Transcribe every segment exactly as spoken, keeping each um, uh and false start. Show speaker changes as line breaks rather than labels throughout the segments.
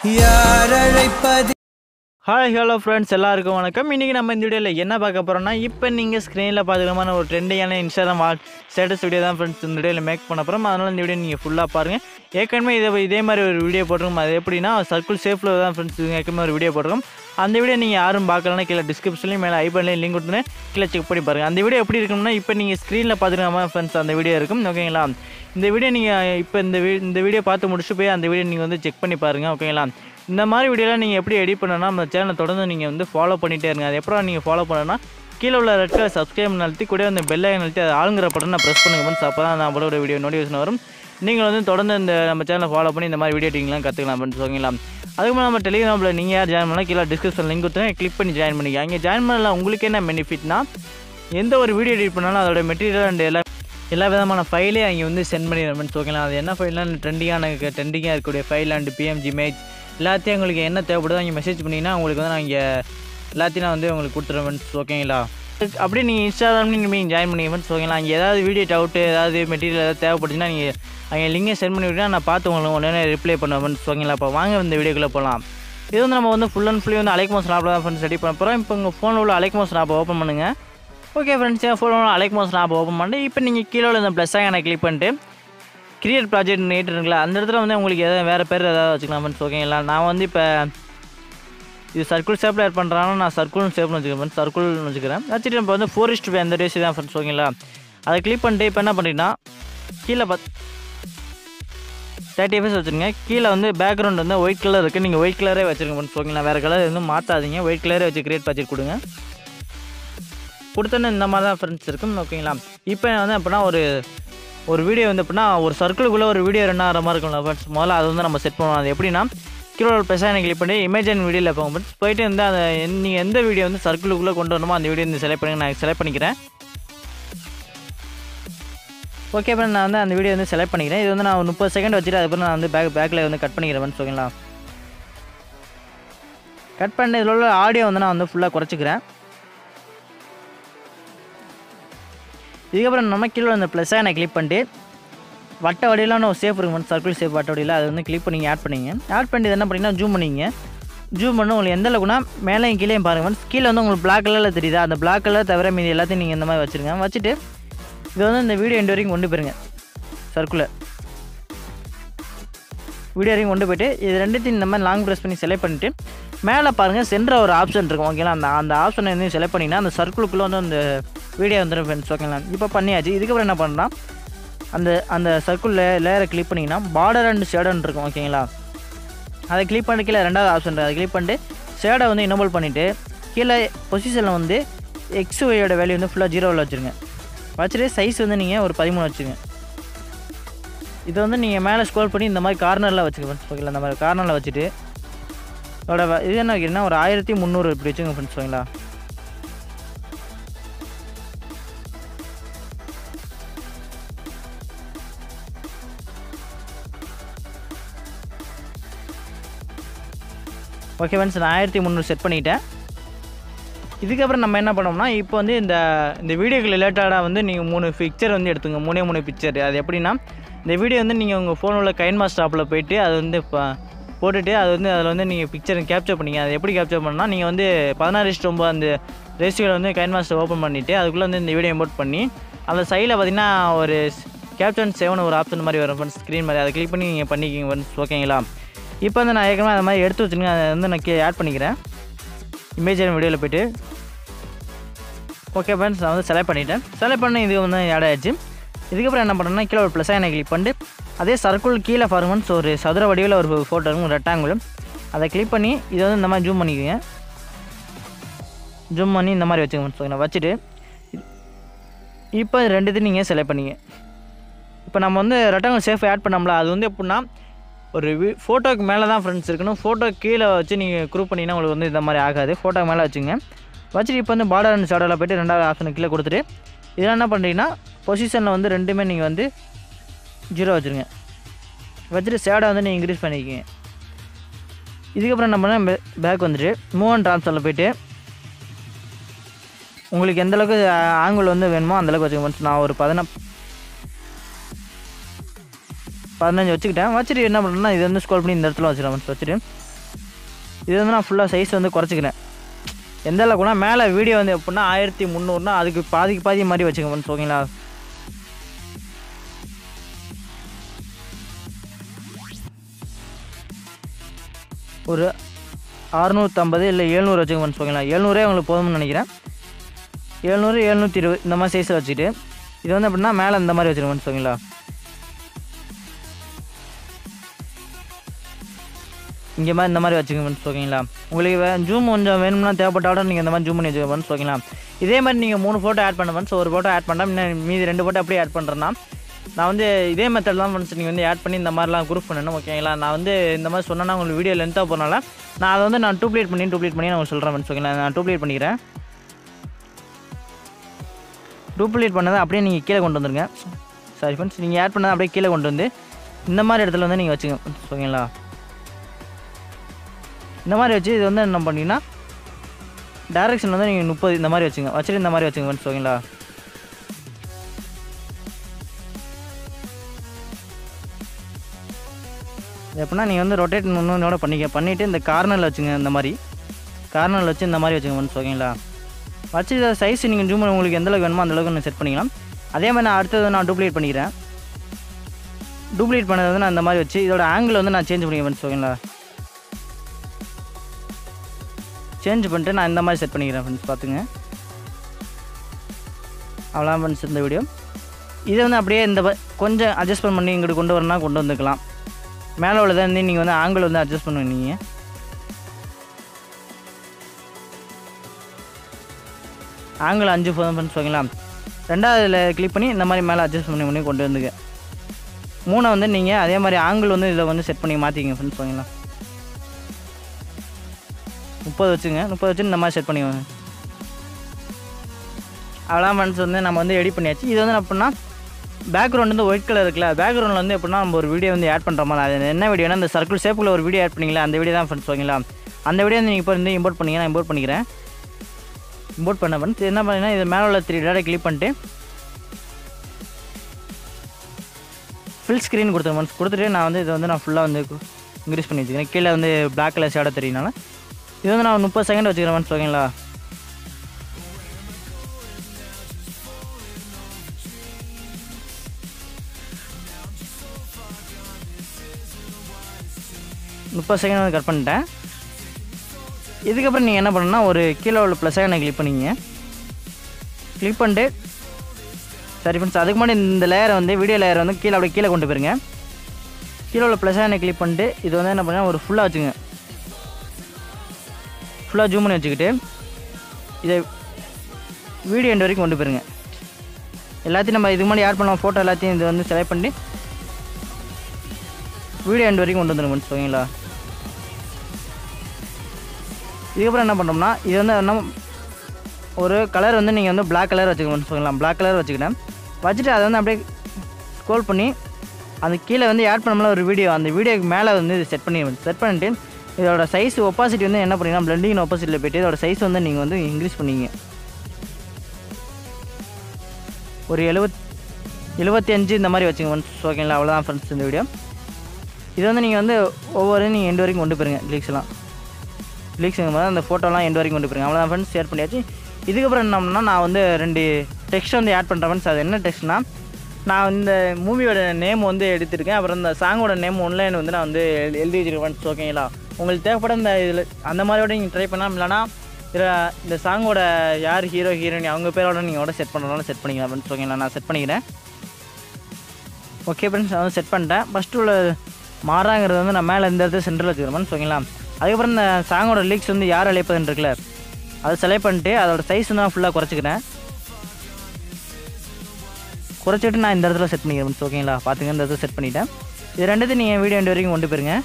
Hi hello friends எல்லாருக்கும் வணக்கம். இன்றைக்கி நம்ம இந்த வீடியோவில் என்ன பார்க்க போகிறோம்னா, இப்போ நீங்கள் ஸ்க்ரீனில் பார்த்துக்கலாமான ஒரு ட்ரெண்டிங்கான இன்ஸ்டாகிராம் வாட் ஸ்டேட்டஸ் வீடியோ தான் ஃப்ரெண்ட்ஸ் இந்த வீடியோவில் மேக் பண்ண போகிறோம். அதனால் இந்த வீடியோ நீங்கள் ஃபுல்லாக பாருங்கள். ஏற்கனவே இதை இதே மாதிரி ஒரு வீடியோ போட்டிருக்கோம். அது எப்படின்னா சர்க்கிள் ஷேப்பில் தான் ஃப்ரெண்ட்ஸ் ஏற்கனவே ஒரு வீடியோ போட்டிருக்கோம். அந்த வீடியோ நீங்கள் யாரும் பார்க்கலன்னா கீழே டிஸ்கிரிப்ஷன்லையும் மேலே ஐ பட்டன்லையும் லிங்க் கொடுத்துன்னு கீழே செக் பண்ணி பாருங்கள். அந்த வீடியோ எப்படி இருக்கும்னா, இப்போ நீங்கள் ஸ்க்ரீனில் பார்த்துக்கலாமா ஃப்ரெண்ட்ஸ் அந்த வீடியோ இருக்கும். ஓகேங்களா, இந்த வீடியோ நீங்கள் இப்போ இந்த வீ இந்த வீடியோ பார்த்து முடிச்சுட்டு போய் அந்த வீடியோ நீங்கள் வந்து செக் பண்ணி பாருங்கள். ஓகேங்களா, இந்த மாதிரி வீடியோலாம் நீங்கள் எப்படி எடிட் பண்ணணும்னா நம்ம சேனலை தொடர்ந்து நீங்கள் வந்து ஃபாலோ பண்ணிகிட்டே இருங்க. அது எப்போ நீங்கள் ஃபாலோ பண்ணணும்னா கீழே உள்ள ரெட் கலர் சப்ஸ்கிரைப் அழுத்தி கூட அந்த பெல் ஐக்கன் அழுத்தி அது ஆளுங்கிற பட்டன் நான் ப்ரெஸ் பண்ணுங்க ஃப்ரெண்ட்ஸ். அப்போ தான் நான் போட வீடியோ நோட்டிஃபிகேஷன் வரும். நீங்கள் வந்து தொடர்ந்து இந்த நம்ம சேனலை ஃபாலோ பண்ணி இந்த மாதிரி வீடியோ எடிட்டிங்லாம் கற்றுக்கலாம் ஃப்ரெண்ட்ஸ். ஓகேங்களா, அதுக்கு நம்ம டெலிகிராமில் நீங்கள் யார் ஜாயின் பண்ணால் கீழே டிஸ்கிரிப்ஷன் லிங்க் கொடுத்துருங்க, கிளிக் பண்ணி ஜாயின் பண்ணிக்க. அங்கே ஜாயின் பண்ணலாம். உங்களுக்கு என்ன பெனிஃபிட்னா, எந்த ஒரு வீடியோ எடிட் பண்ணாலும் அதோட மெட்டீரியல் அண்ட் எல்லா எல்லா விதமான ஃபைலே அங்கே வந்து சென்ட் பண்ணிடுறேன் ஃப்ரெண்ட்ஸ். ஓகேங்களா, அது என்ன ஃபைல்லாம் ட்ரெண்டிங்கான ட்ரெண்டிங்காக இருக்கக்கூடிய ஃபைல் அண்ட் பிஎம்ஜி இமேஜ் எல்லாத்தையும் உங்களுக்கு என்ன தேவைப்படுதோ அங்கே மெசேஜ் பண்ணிங்கன்னா உங்களுக்கு வந்து நான் இங்கே எல்லாத்தையும் நான் வந்து உங்களுக்கு கொடுத்துருவேன் ஃப்ரெண்ட்ஸ். ஓகேங்களா, அப்படியே நீங்கள் இன்ஸ்டாகிராம்லேயும் நீங்கள் ஜாயின் பண்ணி ஃப்ரெண்ட்ஸ். ஓகேங்களா, அங்கே ஏதாவது வீடியோ டவுட்டு ஏதாவது மெட்டீரியல் ஏதாவது தேவைப்படுச்சுன்னா நீங்கள் அங்கே லிங்கை சென்ட் பண்ணி விட்டா நான் பார்த்து உங்களுக்கு உடனே ரிப்ளை பண்ணுவேன் ஃப்ரெண்ட்ஸ். ஓகேங்களா, இப்போ வாங்க இந்த வீடியோக்குள்ளே போகலாம். இது வந்து நம்ம வந்து ஃபுல் அண்ட் ஃபுல்லி வந்து அலைக் மோஷன் ஆப்பில் தான் ஃப்ரெண்ட்ஸ் ரெடி பண்ண போகிறோம். இப்போ உங்கள் ஃபோனில் உள்ள அலைக் மோஷன் ஆப்பை ஓப்பன் பண்ணுங்கள். ஓகே ஃப்ரெண்ட்ஸ், என் ஃபோனில் உள்ள அலைக் மோஷன் ஆப்பை ஓப்பன் பண்ணிட்டு இப்போ நீங்கள் கீழே உள்ள இந்த ப்ளஸ் ஐக்கானை கிளிக் பண்ணிட்டு கிரியேட் ப்ராஜெக்ட் நேட் இருக்குங்களா, அந்த இடத்துல வந்து உங்களுக்கு எதாவது வேறு பேர் ஏதாவது வச்சுக்கலாம் ஃப்ரெண்ட்ஸ். ஓகேங்களா, நான் வந்து இப்போ இது சர்க்கிள் ஷேப்பில் ஆட் பண்ணுறாங்கன்னா நான் சர்க்கிள் ஷேப்னு வச்சுக்கிறேன் ஃப்ரெண்ட்ஸ். சர்க்கிள்னு வச்சுக்கிறேன். வச்சுட்டு இப்போ வந்து ஃபோர் இஸ்ட் அந்த ரேசி தான் ஃப்ரெண்ட்ஸ். ஓகேங்களா, அதை கிளிக் பண்ணிட்டு இப்போ என்ன பண்ணிட்டீங்கன்னா கீழே பார்த்து தேர்ட்டி எஃப்எஸ் வச்சுருங்க. கீழே வந்து பேக்ரவுண்ட் வந்து ஒயிட் கலர் இருக்குது, நீங்கள் ஒயிட் கலரே வச்சுருங்க ஃப்ரெண்ட்ஸ். ஓகேங்களா, வேறு கலர் எதுவும் மாற்றாதீங்க, ஒயிட் கலரே வச்சு கிரியேட் ப்ராஜெக்ட் கொடுங்க. கொடுத்தோன்னே இந்த மாதிரி தான் ஃப்ரெண்ட்ஸ் இருக்கும். ஓகேங்களா, இப்போ வந்து அப்படின்னா ஒரு ஒரு வீடியோ வந்து எப்படின்னா ஒரு சர்க்கிளுக்குள்ளே ஒரு வீடியோ ரன் ஆகிற மாதிரி இருக்கும்ல ஃப்ரெண்ட்ஸ். முதல்ல அது வந்து நம்ம செட் பண்ணுவோம். அது எப்படின்னா கீழே ஒரு பெர்சனை கிளிக் பண்ணி இமேஜ் அண்ட் வீடியோவில் போங்க ஃப்ரெண்ட்ஸ். போயிட்டு வந்து அந்த நீங்கள் எந்த வீடியோ வந்து சர்க்கிளுக்குள்ளே கொண்டு வரணுமோ அந்த வீடியோ வந்து செலக்ட் பண்ணி நான் செலக்ட் பண்ணிக்கிறேன். ஓகே ஃப்ரெண்ட், நான் வந்து அந்த வீடியோ வந்து செலக்ட் பண்ணிக்கிறேன். இது வந்து நான் முப்பது செகண்ட் வச்சுட்டு அதுக்கப்புறம் நான் வந்து பேக் பேக்கில் வந்து கட் பண்ணிக்கிறேன் ஃப்ரெண்ட்ஸ். ஓகேங்களா, கட் பண்ணி இதில் உள்ள ஆடியோ வந்து நான் வந்து ஃபுல்லாக குறைச்சிக்கிறேன். இதுக்கப்புறம் நம்ம கீழே அந்த ப்ளஸ் ஐக்கனை கிளிக் பண்ணிட்டு வட்ட வடியிலான ஒரு சேஃப் இருக்கும் சர்க்கிள் சேஃப் வட்ட வடியில் அதை வந்து கிளிக் பண்ணி ஆட் பண்ணிங்க. ஆட் பண்ணி என்ன பண்ணிங்கன்னா ஜூம் பண்ணிங்க. ஜூம் பண்ணி உங்களுக்கு எந்த அளவுக்குனா மேலேயும் கீழே பாருங்கள். கீழே வந்து உங்களுக்கு பிளாக் கலரில் தெரியுதா, அந்த பிளாக் கலர் தவிர மீதி எல்லாத்தையும் நீங்கள் இந்த மாதிரி வச்சுருங்க. வச்சுட்டு இது வந்து இந்த வீடியோ எண்டு வரைக்கும் கொண்டு போயிருங்க. சர்க்குலர் வீடியோ வரைக்கும் கொண்டு போய்ட்டு இது ரெண்டுத்தையும் இந்த மாதிரி லாங் ப்ரெஸ் பண்ணி செலக்ட் பண்ணிவிட்டு மேலே பாருங்கள் சென்டர் ஒரு ஆப்ஷன் இருக்கும். ஓகேங்களா, அந்த அந்த ஆப்ஷனை வந்து செலக்ட் பண்ணிங்கன்னா அந்த சர்க்கிளுக்குள்ளே வந்து அந்த வீடியோ வந்துடும் ஃப்ரெண்ட்ஸ். ஓகேங்களா, இப்போ பண்ணியாச்சு. இதுக்கப்புறம் என்ன பண்ணுறோம், அந்த அந்த சர்க்கிள் லேயரை கிளிக் பண்ணிங்கன்னா பார்டர் அண்ட் ஷேடோன்னு இருக்கும். ஓகேங்களா, அதை கிளிக் பண்ணி கீழே ரெண்டாவது ஆப்ஷன் இருக்குது, அதை கிளிக் பண்ணிட்டு ஷேடை வந்து எனேபிள் பண்ணிவிட்டு கீழே பொசிஷனில் வந்து எக்ஸ் ஒய்யோட வேல்யூ வந்து ஃபுல்லாக ஜீரோவில் வச்சுருங்க. வச்சுட்டு சைஸ் வந்து நீங்கள் ஒரு பதிமூணு வச்சுங்க. இதை வந்து நீங்கள் மேலே ஸ்க்ரோல் பண்ணி இந்த மாதிரி கார்னரில் வச்சுக்க ஃப்ரெண்ட்ஸ். ஓகேங்களா, இந்த மாதிரி கார்னரில் வச்சுட்டு அதோட இது என்ன வைக்கிறீங்கன்னா ஒரு ஆயிரத்தி முந்நூறு இப்படி வச்சுங்க ஃப்ரெண்ட்ஸ். ஓகேங்களா, ஓகே ஃப்ரெண்ட்ஸ், நான் ஆயிரத்தி முந்நூறு செட் பண்ணிவிட்டேன். இதுக்கப்புறம் நம்ம என்ன பண்ணோம்னா இப்போ வந்து இந்த இந்த வீடியோக்கு ரிலேட்டடாக வந்து நீங்கள் மூணு பிக்சர் வந்து எடுத்துங்க. மூணே மூணு பிக்சர். அது எப்படின்னா இந்த வீடியோ வந்து நீங்கள் உங்கள் ஃபோனில் உள்ள கைன் மாஸ்டர் ஆப்பில் போய்ட்டு அது வந்து இப்போ போட்டுட்டு அது வந்து அதில் வந்து நீங்கள் பிக்சர் கேப்சர் பண்ணிங்க. அது எப்படி கேப்சர் பண்ணால் நீங்கள் வந்து பதினாறு இஸ்ட் ஒம்பது அந்த ரேஷியோவில் வந்து கைன் மாஸ்டர் ஓப்பன் பண்ணிவிட்டு அதுக்குள்ளே வந்து இந்த வீடியோ இம்போர்ட் பண்ணி அந்த சைடில் பார்த்தீங்கன்னா ஒரு கேப்சர் செவன் ஒரு ஆப்ஷன் மாதிரி வரும் ஃப்ரெண்ட்ஸ், ஸ்க்ரீன் மாதிரி. அதை கிளிக் பண்ணி நீங்கள் பண்ணிக்கிங்க ஃப்ரெண்ட்ஸ். ஓகேங்களா, இப்போ வந்து நான் ஏற்கனவே அது மாதிரி எடுத்து வச்சுருங்க. அதை வந்து நான் கே ஆட் பண்ணிக்கிறேன் இமேஜ் வீடியோவில் போய்ட்டு. ஓகே ஃப்ரெண்ட்ஸ், நான் வந்து செலக்ட் பண்ணிவிட்டேன். செலக்ட் பண்ணி இது வந்து ஆட் ஆகிடுச்சு. இதுக்கப்புறம் என்ன பண்ணுறேன்னா கீழே ஒரு ப்ளஸ் ஐக்கனை கிளிக் பண்ணிட்டு அதே சர்க்கிள் கீழே ஃபார்மன்ஸ் ஒரு சதுர வடிவில் ஒரு ஃபோட்டோ இருக்கும் ரெக்டாங்கிள், அதை கிளிக் பண்ணி இதை வந்து இந்த மாதிரி ஜூம் பண்ணிக்கோங்க. ஜூம் பண்ணி இந்த மாதிரி வச்சுக்கோங்க ஃப்ரெண்ட்ஸ். வச்சுட்டு இப்போ ரெண்டுத்தையும் நீங்கள் செலக்ட் பண்ணிங்க. இப்போ நம்ம வந்து ரெக்டாங்கிள் சேஃப் ஆட் பண்ணோம்ல, அது வந்து எப்படின்னா ஒரு வி ஃபோட்டோக்கு மேலே தான் ஃப்ரெண்ட்ஸ் இருக்கணும். ஃபோட்டோ கீழே வச்சு நீங்கள் குரூப் பண்ணிங்கன்னா உங்களுக்கு வந்து இந்த மாதிரி ஆகாது. ஃபோட்டோக்கு மேலே வச்சுங்க. வச்சுட்டு இப்போ வந்து பார்டர் அண்ட் ஷேடோவில் போய்ட்டு ரெண்டாவது ஆப்ஷன் கீழே கொடுத்துட்டு இதெல்லாம் என்ன பண்ணுறீங்கன்னா பொசிஷனில் வந்து ரெண்டுமே நீங்கள் வந்து ஜீரோ வச்சுருங்க. வச்சுட்டு ஷேடை வந்து நீங்கள் இன்க்ரீஸ் பண்ணிக்கிங்க. இதுக்கப்புறம் என்ன பண்ணால் பேக் வந்துட்டு மூவ் அண்ட் ட்ரான்ஸ்ஃபரில் போய்ட்டு உங்களுக்கு எந்தளவுக்கு ஆங்கிள் வந்து வேணுமோ அந்தளவுக்கு வச்சுக்கோங்க. நான் ஒரு பதினா பதினஞ்சு வச்சுக்கிட்டேன். வச்சுட்டு என்ன பண்ணுறேன்னா இது வந்து ஸ்க்ரோல் பண்ணி இந்த இடத்துல வச்சுருவேன். வச்சுட்டு இது வந்து நான் ஃபுல்லாக சைஸ் வந்து குறைச்சிக்கிறேன். எந்த அளவுக்குனா மேலே வீடியோ வந்து எப்படின்னா ஆயிரத்தி முந்நூறுனா அதுக்கு பாதிக்கு பாதி மாதிரி வச்சுங்க ஃப்ரெண்ட்ஸ். ஓகேங்களா? ஒரு அறுநூற்றம்பது இல்லை எழுநூறு வச்சுங்க ஃப்ரெண்ட்ஸ். ஓகேங்களா? எழுநூறே உங்களுக்கு போதும்னு நினைக்கிறேன். எழுநூறு எழுநூற்றி இருபது இந்த மாதிரி சைஸில் வச்சுக்கிட்டு இது வந்து எப்படின்னா மேலே இந்த மாதிரி வச்சுருங்க ஃப்ரெண்ட்ஸ். ஓகேங்களா? இங்கே மாதிரி இந்த மாதிரி வச்சுக்கோங்க ஃப்ரெண்ட்ஸ். ஓகேங்களா? உங்களுக்கு வே ஜூம் கொஞ்சம் வேணும்னா தேவைப்பட்டாலும் நீங்கள் இந்த மாதிரி ஜூம் பண்ணி வச்சுக்கோங்க ஃப்ரெண்ட்ஸ். ஓகேங்களா? இதே மாதிரி நீங்கள் மூணு ஃபோட்டோ ஆட் பண்ண ஃப்ரெண்ட்ஸ். ஒரு ஃபோட்டோ ஆட் பண்ணால் இன்னும் மீதி ரெண்டு ஃபோட்டோ அப்படியே ஆட் பண்ணுறேன்னா நான் வந்து இதே மெத்தட் தான் ஃப்ரெண்ட்ஸ் நீங்கள் வந்து ஆட் பண்ணி இந்த மாதிரிலாம் குரூப் பண்ணணும். ஓகேங்களா? நான் வந்து இந்த மாதிரி சொன்னேன்னா உங்களுக்கு வீடியோ லென்த்தாக போனால நான் அதை வந்து நான் டூப்ளிகேட் பண்ணி டூப்ளிகேட் பண்ணி நான் சொல்கிறேன் ஃப்ரெண்ட்ஸ். ஓகேங்களா? நான் டூப்ளிகேட் பண்ணிக்கிறேன். டூப்ளிகேட் பண்ணதை அப்படியே நீங்கள் கீழே கொண்டு வந்துருங்க. சாரி ஃப்ரெண்ட்ஸ், நீங்கள் ஆட் பண்ணதை அப்படியே கீழே கொண்டு வந்து இந்த மாதிரி இடத்துல வந்து நீங்கள் வச்சுங்க. ஓகேங்களா? இந்த மாதிரி வச்சு இது வந்து என்ன பண்ணிங்கன்னா டைரக்ஷன் வந்து நீங்கள் முப்பது இந்த மாதிரி வச்சுங்க. வச்சுட்டு இந்த மாதிரி வச்சுங்க ஃப்ரெண்ட்ஸ். ஓகேங்களா? எப்படின்னா நீங்கள் வந்து ரொட்டேட் இன்னொன்னோட பண்ணிக்க பண்ணிவிட்டு இந்த கார்னரில் வச்சுங்க. இந்த மாதிரி கார்னரில் வச்சு இந்த மாதிரி வச்சுங்க ஃப்ரெண்ட்ஸ். ஓகேங்களா? வச்சு இதை சைஸ் நீங்கள் ஜூம் உங்களுக்கு எந்தளவுக்கு வேணுமோ அந்தளவுக்கு நான் செட் பண்ணிக்கலாம். அதே மாதிரி நான் அடுத்தது நான் டூப்ளிகேட் பண்ணிக்கிறேன். டூப்ளிகேட் பண்ணது வந்து நான் இந்த மாதிரி வச்சு இதோட ஆங்கிள் வந்து நான் சேஞ்ச் பண்ணிக்கிறேன் ஃப்ரெண்ட்ஸ். ஓகேங்களா? சேஞ்ச் பண்ணிட்டு நான் இந்த மாதிரி செட் பண்ணிக்கிறேன் ஃப்ரெண்ட்ஸ். பார்த்துங்க. அவ்வளோ ஃப்ரெண்ட்ஸ் இந்த வீடியோ. இதை வந்து அப்படியே இந்த கொஞ்சம் அட்ஜஸ்ட்மெண்ட் பண்ணி இங்கிட்டு கொண்டு வரணும்னா கொண்டு வந்துக்கலாம். மேலே உள்ளதை வந்து நீங்கள் வந்து ஆங்கிள் வந்து அட்ஜஸ்ட் பண்ணுவீங்க. ஆங்கிள் அஞ்சு போதும் ஃப்ரெண்ட்ஸ். ஓகேங்களா? ரெண்டாவதுல கிளிக் பண்ணி இந்த மாதிரி மேலே அட்ஜஸ்ட் பண்ணி பண்ணி கொண்டு வந்துங்க. மூணை வந்து நீங்கள் அதே மாதிரி ஆங்கிள் வந்து இதில் வந்து செட் பண்ணி மாற்றிக்கிங்க ஃப்ரெண்ட்ஸ். ஓகேங்களா? முப்பது வச்சுங்க. முப்பது வச்சு இந்த மாதிரி செட் பண்ணிக்கோங்க. அவ்வளோ ஃப்ரெண்ட்ஸ் வந்து நம்ம வந்து எடிட் பண்ணியாச்சு. இது வந்து அப்படின்னா பேக்ரவுண்ட் வந்து ஒயிட் கலர் இருக்குல்ல, பேக்ரவுண்டில் வந்து எப்படின்னா நம்ம ஒரு வீடியோ வந்து ஆட் பண்ணுற மாதிரி அது என்ன வீடியோனா இந்த சர்க்கிள் ஷேப்பில் ஒரு வீடியோ ஆட் பண்ணிங்களா அந்த வீடியோ தான் ஃப்ரெண்ட்ஸ். ஓகேங்களா? அந்த வீடியோ வந்து நீங்கள் இப்போ வந்து இம்போர்ட் பண்ணிங்க. நான் இம்போர்ட் பண்ணிக்கிறேன். இம்போர்ட் பண்ண ஃப்ரெண்ட்ஸ் என்ன பண்ணிங்கன்னா இது மேலே உள்ள த்ரீ டேட்டா கிளிக் பண்ணிட்டு ஃபில் ஸ்க்ரீன் கொடுத்துருங்க ஃப்ரெண்ட்ஸ். கொடுத்துட்டு நான் வந்து இதை வந்து நான் ஃபுல்லாக வந்து இன்க்ரீஸ் பண்ணி வச்சுக்கிறேன். கீழே வந்து பிளாக் கலர் ஷேடோ தெரியுனால இது வந்து நான் முப்பது செகண்ட் வச்சுக்கிறேன் ஃப்ரெண்ட்ஸ். ஓகேங்களா? முப்பது செகண்ட் வந்து கட் பண்ணிட்டேன். இதுக்கப்புறம் நீங்கள் என்ன பண்ணணும்னா ஒரு கீழே உள்ள ப்ளஸ் ஐக்கனை கிளிக் பண்ணிங்க. கிளிக் பண்ணிட்டு சரி ஃப்ரெண்ட்ஸ் அதுக்கு முன்னாடி இந்த லேயரை வந்து வீடியோ லேயரை வந்து கீழே அப்படியே கீழே கொண்டு போயிருங்க. கீழே உள்ள ப்ளஸ் ஐக்கனை கிளிக் பண்ணிட்டு இது வந்து என்ன பண்ணுங்கள் ஒரு ஃபுல்லாக வச்சுங்க. ஃபுல்லாக ஜூம் பண்ணி வச்சுக்கிட்டு இதை வீடியோ எண்ட் வரைக்கும் கொண்டு போயிருங்க. எல்லாத்தையும் நம்ம இதுக்கு முன்னாடி ஆட் பண்ணலாம் ஃபோட்டோ எல்லாத்தையும் இது வந்து செலக்ட் பண்ணி வீடியோ எண்ட் வரைக்கும் கொண்டு வந்துடுங்க ஃப்ரெண்ட்ஸ். ஓகேங்களா? இதுக்கப்புறம் என்ன பண்ணோம்னா இது வந்து என்ன ஒரு கலர் வந்து நீங்கள் வந்து பிளாக் கலர் வச்சுக்கணும். ஓகேங்களா? பிளாக் கலர் வச்சுக்கிட்டேன். வச்சுட்டு அதை வந்து அப்படியே ஸ்க்ரோல் பண்ணி அந்த கீழே வந்து ஆட் பண்ணோம்னா ஒரு வீடியோ அந்த வீடியோக்கு மேலே வந்து இது செட் பண்ணி செட் பண்ணிட்டு இதோட சைஸ் ஒப்பாசிட்டி வந்து என்ன பண்ணிங்கன்னா பிளெண்டிங் ஒப்பாசிட்டியில் போய்ட்டு இதோட சைஸ் வந்து நீங்கள் வந்து இன்க்ரீஸ் பண்ணிங்க. ஒரு எழுபத் எழுபத்தி அஞ்சு இந்த மாதிரி வச்சுங்க ஃப்ரெண்ட்ஸ். ஓகேங்களா? அவ்வளோதான் ஃப்ரெண்ட்ஸ் இந்த வீடியோ. இது வந்து நீங்கள் வந்து ஒவ்வொரு நீங்கள் எண்டு வரைக்கும் கொண்டு போயிருங்க. கிளிக்ஸ்லாம் கிளிக்ஸுங்க போது அந்த ஃபோட்டோலாம் எண்டு வரைக்கும் கொண்டு போயிருங்க. அவ்வளோதான் ஃப்ரெண்ட்ஸ் ஷேர் பண்ணியாச்சு. இதுக்கப்புறம் என்னன்னா நான் வந்து ரெண்டு டெக்ஸ்ட் வந்து ஆட் பண்ணுறேன் ஃப்ரெண்ட்ஸ். அது என்ன டெக்ஸ்ட்னா நான் இந்த மூவியோட நேம் வந்து எடுத்திருக்கேன். அப்புறம் இந்த சாங்கோட நேம் ஒன்லைன் வந்து நான் வந்து எழுதி வச்சுருக்கேன் ஃப்ரெண்ட்ஸ். ஓகேங்களா? உங்களுக்கு தேவைப்பட இந்த இதில் அந்த மாதிரியோட நீங்கள் ட்ரை பண்ணலாம். இல்லைனா இதில் இந்த சாங்கோட யார் ஹீரோ ஹீரோயின் அவங்க பேரோட நீங்கள் ஓட செட் பண்ணுறதுனால செட் பண்ணிக்கலாம் ஃப்ரெண்ட்ஸ். ஓகேங்களா? நான் செட் பண்ணிக்கிறேன். ஓகே ஃப்ரெண்ட்ஸ் நான் வந்து செட் பண்ணிட்டேன். ஃபஸ்ட்டு உள்ள மாறாங்கிறது வந்து நான் மேலே இந்த இடத்துல சென்டரில் வச்சுக்கிறேன் ஃப்ரெண்ட்ஸ். ஓகேங்களா? அதுக்கப்புறம் இந்த சாங்கோட லிரிக்ஸ் வந்து யார் அழைப்பதுன்னு இருக்குல்ல அதை செலக்ட் பண்ணிட்டு அதோட சைஸ் வந்து நான் ஃபுல்லாக குறைச்சிக்கிறேன். குறைச்சிட்டு நான் இந்த இடத்துல செட் பண்ணிக்கிறேன் ஃப்ரெண்ட்ஸ். ஓகேங்களா? பார்த்துங்க இந்த இடத்துல செட் பண்ணிவிட்டேன். இது ரெண்டுத்தையும் நீங்கள் வீடியோ எண்டு வரைக்கும் கொண்டு போயிருங்க.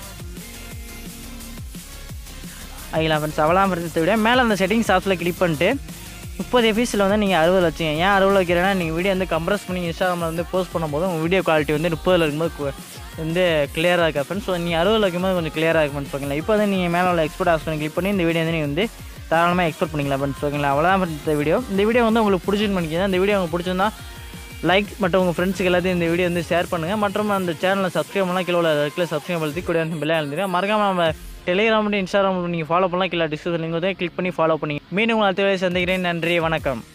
ஆகிலாம் ஃப்ரெண்ட்ஸ். அவ்வளோ ஃப்ரெண்ட்ஸ் விட மேலே அந்த செட்டிங்ஸ் ஆப்ஸில் கிளிக் பண்ணிட்டு முப்பது எஃபிஎஸில் வந்து நீங்கள் அறுபது வச்சுங்க. ஏன் அறுபது வைக்கிறேன்னா நீங்கள் வீடியோ வந்து கம்ப்ரஸ் பண்ணி இன்ஸ்டாகிராமில் வந்து போஸ்ட் பண்ணும்போது உங்கள் வீடியோ குவாலிட்டி வந்து முப்பதில் இருக்கும்போது வந்து கிளியராக இருக்கா ஃப்ரெண்ட்ஸ். ஸோ நீங்கள் அறுபது வைக்கும்போது கொஞ்சம் கிளியராக இருக்கும் ஃப்ரெண்ட்ஸ். ஓகேங்களா? இப்போ வந்து நீங்கள் மேலே உள்ள எக்ஸ்போர்ட் ஆப்ஷன் கிளிக் பண்ணி இந்த வீடியோ வந்து நீங்கள் வந்து தாராளமாக எக்ஸ்போர்ட் பண்ணிக்கலாம் ஃப்ரெண்ட்ஸ். ஓகேங்களா? அவ்வளோதான் ஃப்ரெண்ட்ஸ் இந்த வீடியோ. இந்த வீடியோ வந்து உங்களுக்கு பிடிச்சின்னு பண்ணிக்கிறேன். இந்த வீடியோ உங்களுக்கு பிடிச்சிருந்தா லைக் மற்றும் உங்கள் ஃப்ரெண்ட்ஸுக்கு எல்லாத்தையும் இந்த வீடியோ வந்து ஷேர் பண்ணுங்கள். மற்றும் அந்த சேனலை சப்ஸ்கிரைப் பண்ணலாம். கீழே உள்ள சப்ஸ்கிரைப் பண்ணி கூட வந்து பிள்ளையாக இருந்துங்க. மறக்காமல் நம்ம டெலிகிராம் இன்ஸ்டாகிராம் நீங்கள் ஃபாலோ பண்ணலாம். கீழே டிஸ்கிரிப்ஷன் லிங்க் வந்து கிளிக் பண்ணி ஃபாலோ பண்ணி மீண்டும் உங்களை அடுத்த வேலை சந்திக்கிறேன். நன்றி, வணக்கம்.